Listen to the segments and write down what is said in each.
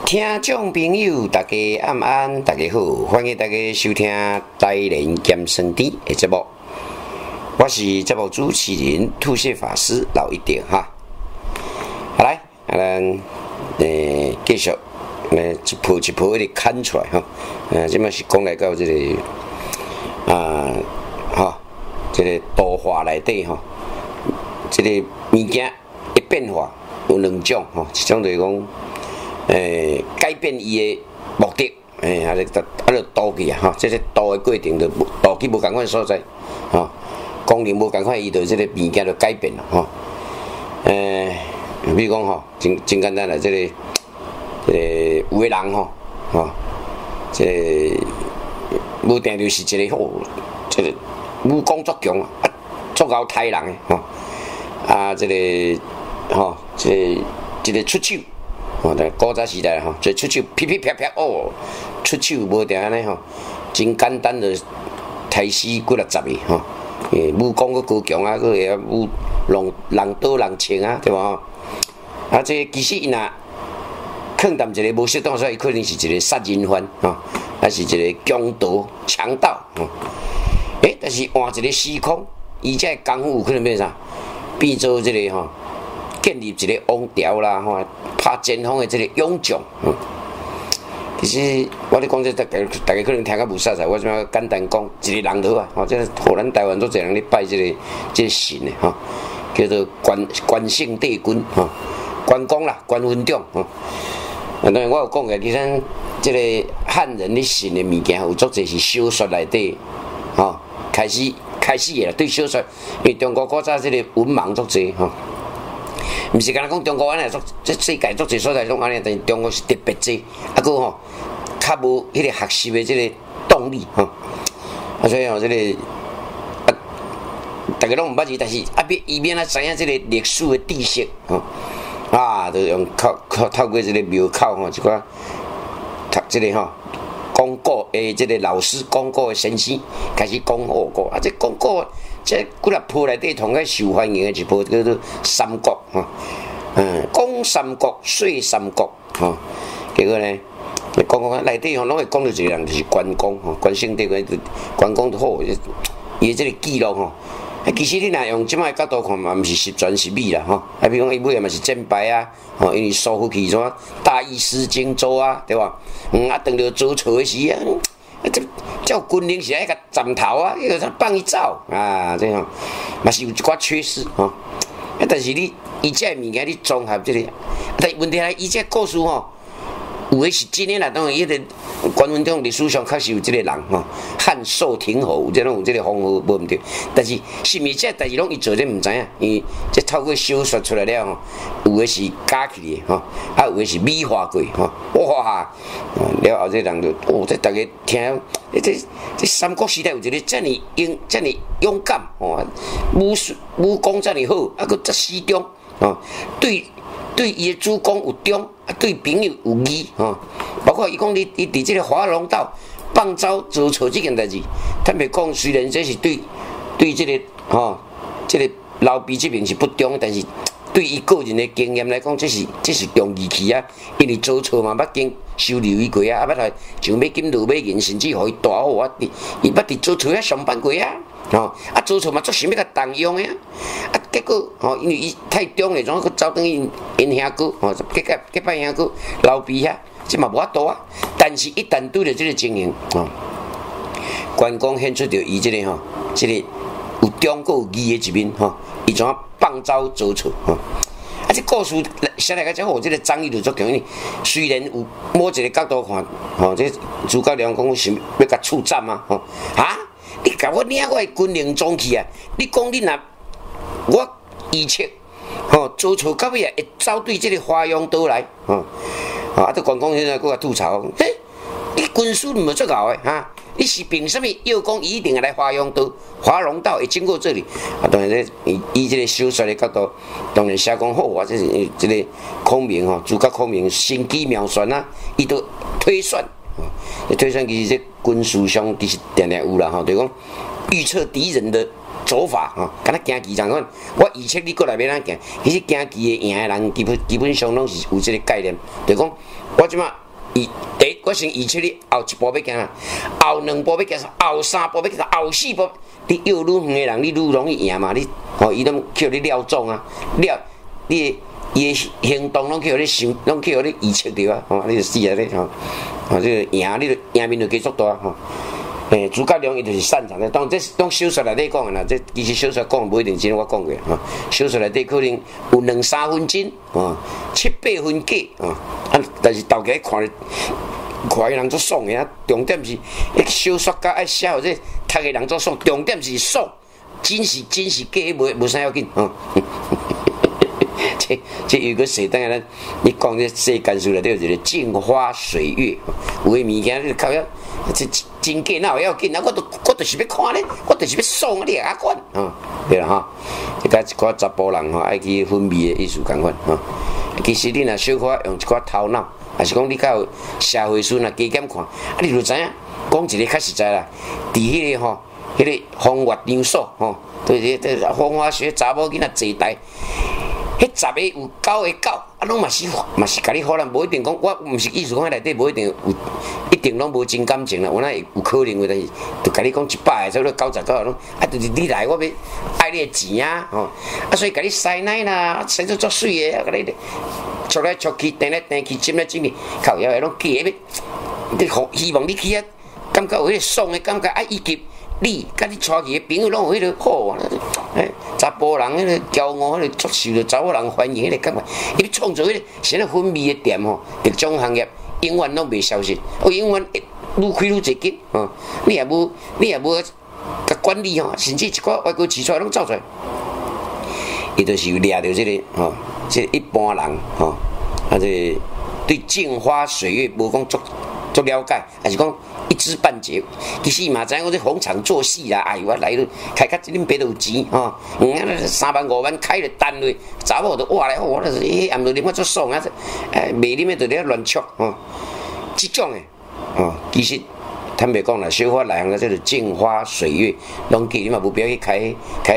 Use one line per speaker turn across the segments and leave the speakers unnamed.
听众朋友，大家晚安，大家好，欢迎大家收听台联健身店的节目。我是节目主持人吐血法师老一点哈。好来，咱继续一步一步的看出来哈。这嘛是讲来到这个这个图画内底哈，这个物件的变化有两种哈，一种就是讲。改变伊的目的，就导去啊，哈，这个导的过程就导去无共款所在，哈，功能无共款，伊就这个物件就改变了，哈，比如讲吼，真简单啦，这个有的人吼，这个无定就是一个这个武功足强啊，足够杀人的，这个这个出手。古早时代吼，就出手噼噼啪啪哦，出手无定安尼吼，真简单的杀死几60个吼，武功佫高强啊，佫会武人刀人枪啊，对吧？这其实伊若放淡一个无适当说，伊可能是一个杀人犯吼，还是一个强盗强盗吼。但是换一个时空，伊这功夫有可能变啥？变做这个吼。建立一个王朝啦，吼，拍前锋的这个勇将，其实我咧讲这大家可能听较无熟悉，我怎么简单讲一个人头啊，吼，这互咱台湾都侪人咧拜这个神的吼，叫做关圣帝君吼，关公啦，关文忠吼。当然我有讲个，其实这个汉人咧信的物件有足侪是小说内底，吼，开始的啦，对小说，因为中国古早这个文盲足侪吼。毋是干那讲中国安尼，这世界足侪所在拢安尼，但是中国是特别济，佫吼较无迄个学习的这个动力吼，所以吼这个大家拢毋捌字，但是伊免知影这个历史的知识吼，就用透过这个庙口吼，一寡这个吼讲古的这个老师讲古的先生开始讲古这讲古。这几粒铺内底同个受欢迎的一部叫做《三国》吼，讲三国，说三国吼，结果呢，讲内底吼拢会讲到一个人，就是关公吼，关圣帝君，关公就好，伊这个记录吼，其实你若用即摆角度看嘛，毋是十全十美啦吼，比如讲伊尾也嘛是战败啊，吼，因为收复去怎大意失荆州啊，对吧？等到周朝的时啊。叫军令是爱甲斩头啊，迄个放伊走啊，这样嘛是有一寡缺失吼。但是伊这物件你综合这个，但问题来伊这故事吼，有诶是真诶啦，当然伊个关文忠历史上确实有这个人吼，汉寿亭侯有这种有这个封号无毋对，但是是毋是这代志拢伊做咧毋知影，因为这透过小说出来了吼，有诶是假起的吼，有诶是美化过吼，哇！了后这人就这大家听，这三国时代有一个这么勇敢哦，武功这么好，佫这始终哦，对伊的主公有忠，对朋友有义哦，包括伊讲伊伫这个华容道放招周朝这件代志，坦白讲，虽然这是对这个这个老毕这边是不忠，但是对伊个人的经验来讲，这是重义气啊，因为周朝嘛捌经收留伊过啊，捌来上要金路买银，甚至互伊大好啊，伊捌伫周朝遐上班过啊，周朝嘛足想要甲动用的结果因为伊太忠了，怎佫走转去因兄哥结拜兄哥老毕遐，这嘛无法度啊。但是一旦对着这个情形关公显出着伊这个这个有忠佫有义的一面伊怎放招周朝这故事写来个只好，这个张力就足强。虽然有某一个角度看，这诸葛亮讲想要甲处斩啊，你甲我领我的军令状去啊！你讲你若我预测，周朝到尾会走对这个华容道来，这关公现在搁甲吐槽，你军师毋足够的你是凭什么要讲一定来华容道？华容道会经过这里？当然以这个小说的角度，当然写讲好这是这个孔明诸葛孔明心机妙算啊，伊都推算，推算其实这军事上其实定定有啦就讲预测敌人的走法敢若行棋同款。我预测你过来要哪行，其实行棋的赢的人基本上拢是有这个概念，就讲我即马我先预测你后一步要行啦，后2步要行，后3步要行，后4步，你越远远的人，你越容易赢嘛。你伊拢叫你料中啊，你伊的行动拢叫你想，拢叫你预测着啊，你就死啊你这个赢，你就赢面就加足大诸葛亮伊就是擅长的，当然这当小说内底讲的啦，这其实小说讲不一定真我讲过小说内底可能有2-3分真7-8分假但是大家看伊人做爽的重点是小说家爱写或者读的人做爽，重点是爽，真是假，无啥要紧这有个谁当然你讲这世间事内底有一个镜花水月，有诶物件你靠要这真假哪有要紧啊？我就是要看咧，我就是要爽你也管对啦这甲一寡查甫人爱去昏迷的意思共款其实你若小可用一寡头脑，还是讲你较有社会书若加减看你就知影讲一个较实在啦。伫迄个迄个风月场所对风花雪查某囡仔坐台。迄10个有9个狗，拢嘛是甲你好人，无一定讲，我毋是意思讲，内底无一定拢无真感情啦，有哪有可能的，但是就甲你讲100个，差不多99个拢，就是你来，我要爱你的钱所以甲你塞奶啦，生出足水的，甲你戳来戳去，蹬来蹬去，จิ้来จิ้去，靠腰的拢假的，你希望你去感觉有迄个爽的感觉，以及。你甲你带去的朋友拢有迄个好查甫人迄个骄傲，迄个足受着查某人欢迎迄个感觉。伊要创造迄个像那昏迷的店特种行业永远拢袂消失，永远愈开愈济紧你也无甲管理甚至一寡外国饲出来拢走出来，伊就是有掠着这个这一般人这对镜花水月无讲足了解，还是讲。一知半解，其实嘛知影我这逢场作戏啦，哎呦，我来了，开较恁爸都有钱3万5万开了单位，查某就哇来，我就是暗时啉我足爽啊，袂啉的就咧乱戳这种的其实坦白讲啦，小可内行的这个镜花水月，拢记你嘛无必要去开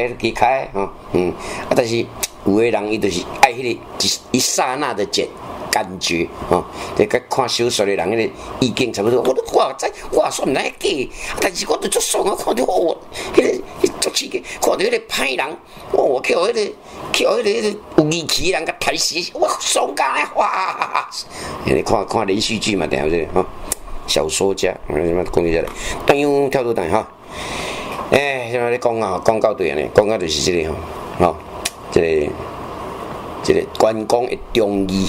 但是有的人伊就是爱迄个一刹那的感觉这甲看小说的人迄个意见差不多。我知我说唔来假，但是我就足爽啊！看到迄个足刺激，看到迄个歹人，我去迄个有义气的人甲抬死，我爽甲来哇！你看连续剧嘛，对不对小说家，什么讲起来，当然跳到台现在咧讲到对呢，讲到就是这个这个关公的忠义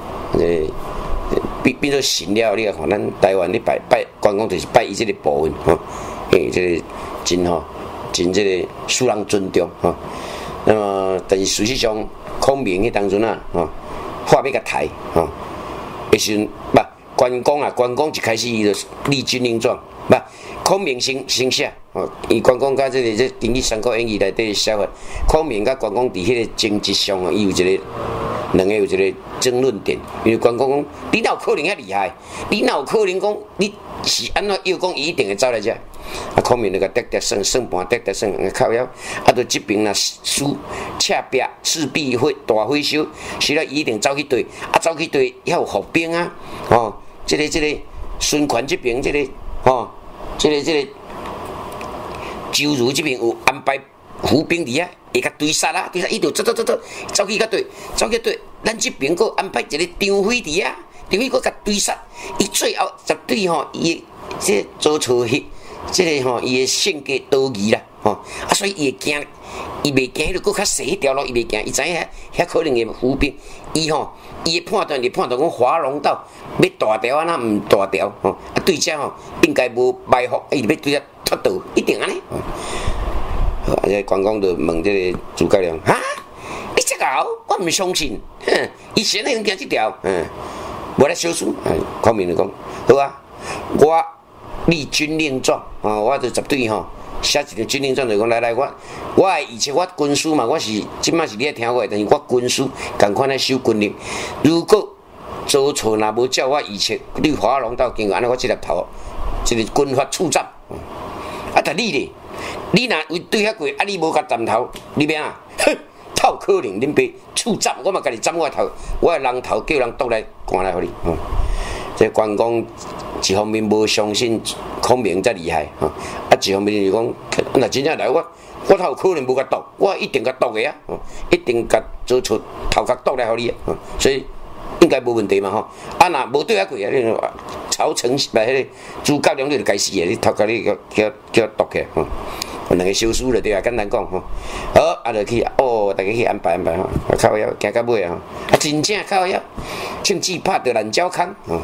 变做神了，你看咱台湾你拜关公就是拜伊这个部分这个真这个使人尊重那么但是事实上孔明迄当阵话要甲抬的时阵关公一开始伊就立军令状孔明先写伊关公甲这根据《三国演义》内底写法，孔明甲关公伫迄个政治上伊有一个。两个有一个争论点，因为关公讲，你哪有可能遐厉害？你哪有可能讲你是安怎又讲伊一定会走来遮？孔明那个得胜盘得胜，靠腰就这边输赤壁势必会大火烧，所以伊一定走去对，走去对遐有伏兵这个孙权这边这个周瑜这边有安排伏兵伫遐。会甲对杀啦，伊就走去甲对，咱这边佫安排一个张飞伫啊，张飞佫甲对杀，伊最后绝对伊这做错迄，这个伊的性格多疑啦，所以伊会惊，伊袂惊，迄个佫较细迄条路，伊袂惊，伊知影遐可能的伏兵，伊的判断讲华容道要大条啊，毋大条对遮应该无埋伏，伊要对遮脱逃，一定安尼。这关公就问这个诸葛亮你这个我唔相信，以前那用行这条，无来小事。孔明就讲好啊，我立军令状我就绝对写一个军令状，就讲来我以前我军师嘛，我是即摆是你听我的，但是我军师共款来守军令。如果做错若无照我以前你华容道经过，安尼我即个头，即个军法处斩但你咧。 你若为对遐过，啊，你无甲斩头，你免啊？哼，透可能恁爸处斩，我嘛家己斩我头，我的人头叫人夺来赶来互你。这关公一方面无相信孔明遮厉害，啊，一方面是讲，若真正来我头有可能无甲夺，我一定甲夺个啊，一定甲做出头壳夺来互你啊，所以应该无问题嘛吼。啊，若无对遐过啊，你曹丞来迄个诸葛亮你就该死个，你头壳你叫夺起吼。两个小输了对啊，简单讲吼。好，啊，就去大家去安排吼，靠腰行到尾啊，啊，真正靠腰，甚至拍到烂鸟空吼。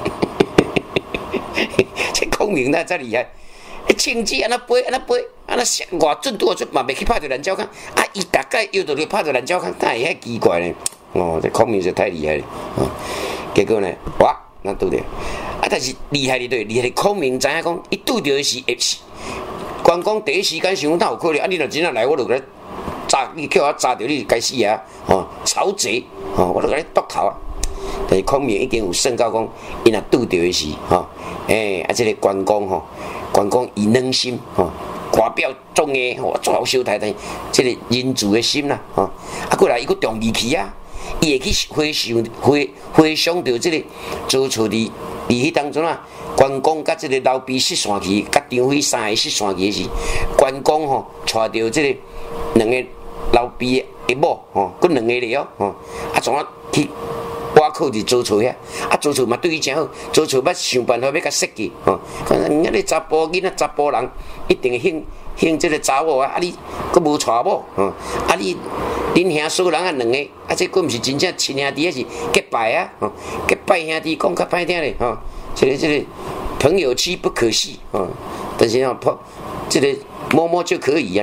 这孔明那厉害，甚至安那飞，安那外准拄出嘛，袂去拍到烂鸟空，啊，伊大概又到去拍到烂鸟空，但会遐奇怪呢？这孔明是太厉害了，结果呢，哇，那拄着，啊，但是厉害的对，厉害的孔明知影讲，伊拄着的是关公第一时间想哪有可能？啊，你若真正来，我就甲你炸，你叫我炸着你该死啊！曹贼，我就甲你剁头啊！但是孔明已经有算到讲，伊若拄着的是，这个关公伊软心，外表忠义，最好小太太，这个人慈的心啦，过来伊佫重义气啊！伊会去回想到这个周处伫迄当中啊，关公甲这个老鳖失散去，甲张飞三个失散去时，关公带着这个两个老鳖的某佫两个了啊，怎啊去挖靠伫周处遐？啊，周处嘛对伊真好，周处要想办法要甲设计人家你查甫囡仔、查甫人一定兴这个查某啊，你佫无娶某啊你。恁兄嫂人啊，两个啊，这佫毋是真正亲兄弟，是结拜啊，结拜兄弟讲较歹听咧，这个朋友妻不可戏但是这个摸摸就可以啊，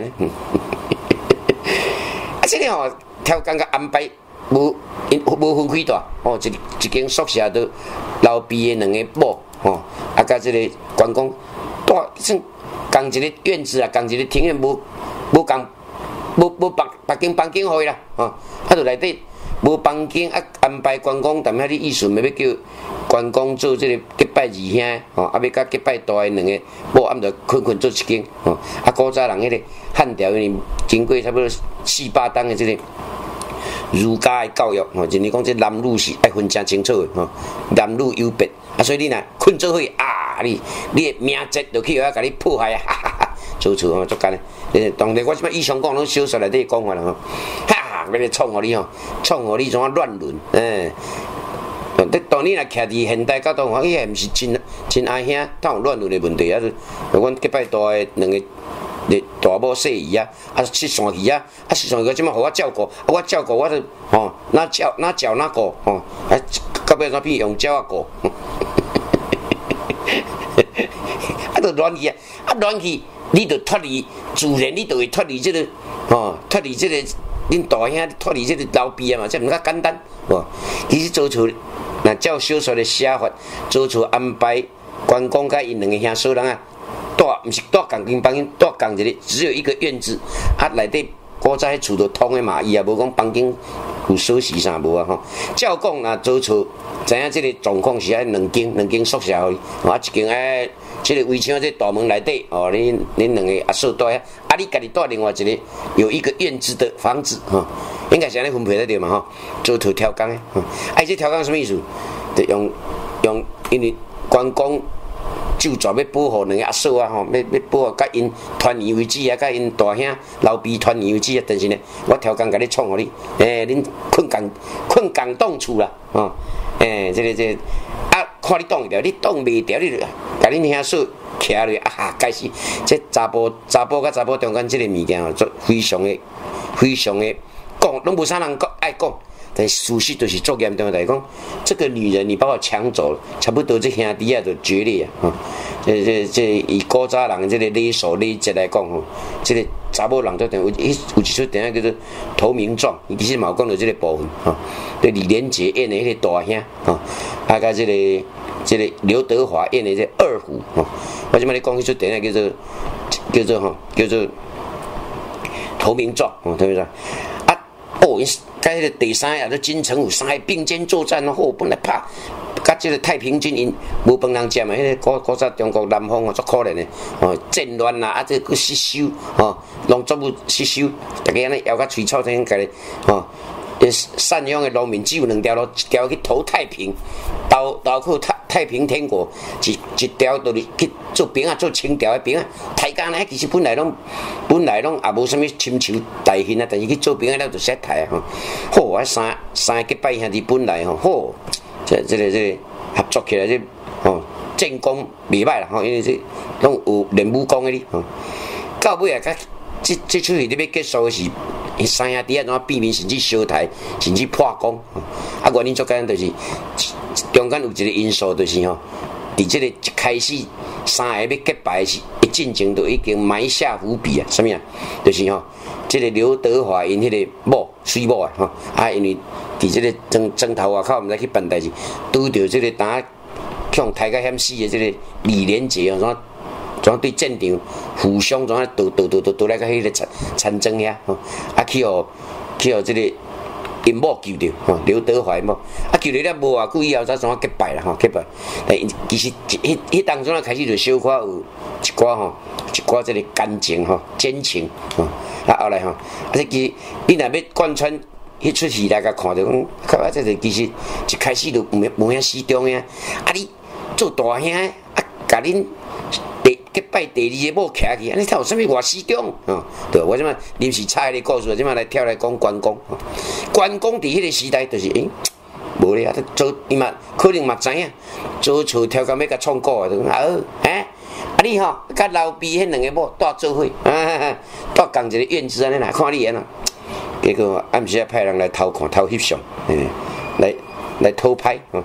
啊，这个挑工甲安排无分开大一间宿舍都老鳖的两个某啊，甲这个关公大算共一个院子啊，共一个庭院，无共。无北京房间互伊啦，啊，就内底无房间啊，安排关公，但遐你意思要叫关公做这个结拜二兄，啊，要甲结拜大的两个某暗着困做一间，啊，古早人迄个汉朝因为经过差不多4、8档的这个儒家的教育，就是讲这男女是爱分正清楚的，男女有别，啊，所以你若困做伙啊，你的名节就去甲你破坏啊，哈哈哈，做足足干咧。当然我即摆以上讲拢小说内底讲法啦，哈，要来创互你创互你怎啊乱伦，当你若徛伫现代角度看，伊也毋是真爱兄，他有乱伦的问题啊，阮结拜大的两个大某细姨啊，失散去啊，失散去即摆互我照顾，我照顾我就哪照哪顾啊，到尾怎变用鸟啊顾，就乱去啊，乱去。你就脱离自然，你就会脱离这个脱离这个恁大兄，脱离这个老鳖啊嘛，这毋较简单其实做出那照小说的写法，做出安排关公甲因两个兄嫂人啊，毋是住共间房间，住共一个，只有一个院子啊，内底古早迄厝都通的嘛，伊也无讲房间有锁匙啥无啊照讲若做出知影这个状况是两间宿舍互伊一间这个围墙这大门内底恁两个阿嫂住遐，啊，你家己住另外一个有一个院子的房子应该是安尼分配得对嘛做头挑工这挑工什么意思？就用因为关公就抓要保护两个阿嫂啊要保护甲因团圆为止啊，甲因大兄老鳖团圆为止啊，但是呢，我挑工甲你创互你，恁困共栋厝啦这个看你挡会掉，你挡袂掉，你就甲恁兄嫂徛落该死！这查甫甲查甫中间这个物件做非常的讲，拢无啥人爱讲，但事实就是足严重的来讲，这个女人你把我抢走了，差不多这兄弟啊就决裂啊！这以古早人这个礼数礼节来讲这个查某人做有一出电影叫做《投名状》，伊其实嘛有讲到这个部分对李连杰演的迄个大兄甲这个刘德华演的这二虎我即摆咧讲迄出电影叫做《投名状》投名状甲迄个第三个都金城武三个并肩作战本来甲即个太平军因无饭通食嘛，迄个古早中国南方哦，足可怜的哦，战乱啦，这个失守哦，农作物失守，大家安尼摇甲喙臭天，家己哦。善良的农民只有2条路，一条去投太平，投去太平天国；一条就是去做兵啊，做清朝的兵啊。太监呢，其实本来拢也无啥物亲像大县啊，但是去做兵啊了就识太啊吼。好，三个结拜兄弟本来吼，好，这个合作起来这吼战功袂歹啦吼，因为这拢有练武功的哩吼。到尾啊，这出戏你要结束的是。伊三兄弟啊，怎避免甚至烧台，甚至破功。啊，原因最简单就是中间有一个因素，就是吼，伫这个一开始三个要结拜时，一进前就已经埋下伏笔啊。什么啊？就是吼，这个刘德华因迄个某水某啊，吼啊，因为伫这个庄头外口，毋知去办代志，拄着这个打向抬甲险死的这个李连杰啊，怎对战场互相怎倒来个迄个参争遐吼，啊去互这个因某救着吼，刘德华某啊救着了无偌久以后才怎结拜啦吼，结拜。但其实迄当中啊开始就小可有一寡这个感情吼、真情吼，啊后来吼，啊其实你若要贯穿迄出戏来甲看着讲，看啊这个其实一开始就无遐死忠呀，啊你做大兄啊，甲恁。结拜第2个某徛去，安尼才有啥物外死忠哦？对，我即马临时插个故事，即马来跳来讲关公。关公伫迄个时代就是无咧啊，做伊嘛可能嘛知影，做厝挑工要甲创股啊，就讲啊你吼甲老毕迄2个某带做伙，带共一个院子安尼啦，看你安怎。结果暗时啊派人来偷看偷翕相，来偷拍哦。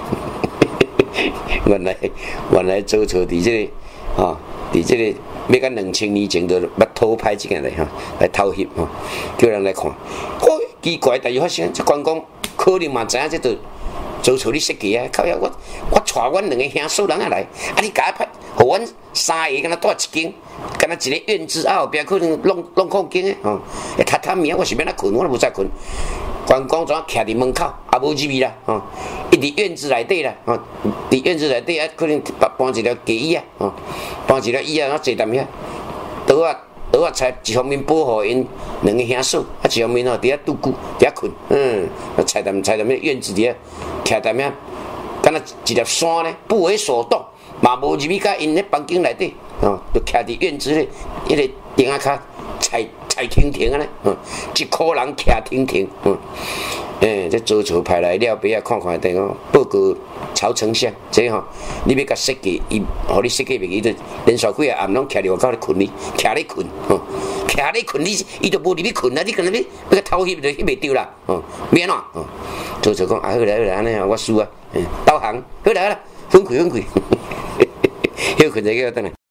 原来做厝伫这个。哦，伫这个要甲2000年前就捌偷拍即件来哈，来偷翕吼，叫人来看。奇怪，但是发生这关公可能嘛知影这都做错你设计啊！靠呀，我带阮2个兄嫂人啊来，啊你甲我拍，互阮3个敢若带1间，敢若一个院子啊后壁可能弄空间的吼，榻榻米啊，我是要哪困，我都无再困。关公怎徛伫门口，也无入去啦，吼，伊伫院子内底啦，吼，伫院子内底啊，可能搬一条架椅啊，吼，搬一条椅啊，坐踮遐，倒啊菜，一方面保护因2个兄嫂，啊，一方面吼伫遐拄久，伫遐困，菜踮遐院子伫遐徛踮遐，敢若一粒山呢，不为所动，嘛无入去甲因咧房间内底，吼，就徛伫院子咧，迄个顶仔骹菜亭亭啊咧，一颗人徛亭亭，这周朝派来了，别啊看看，等讲报告曹丞相，这吼，你要甲设计，伊，互你设计袂，伊就连续几啊暗拢徛伫外口咧困哩，徛咧困，徛咧困，伊就无入去困啊，你可能要甲偷翕就翕袂着啦，免啊，周朝讲啊，好来，安尼啊，我输啊，导航，好来，分开，休困一下，叫倒来。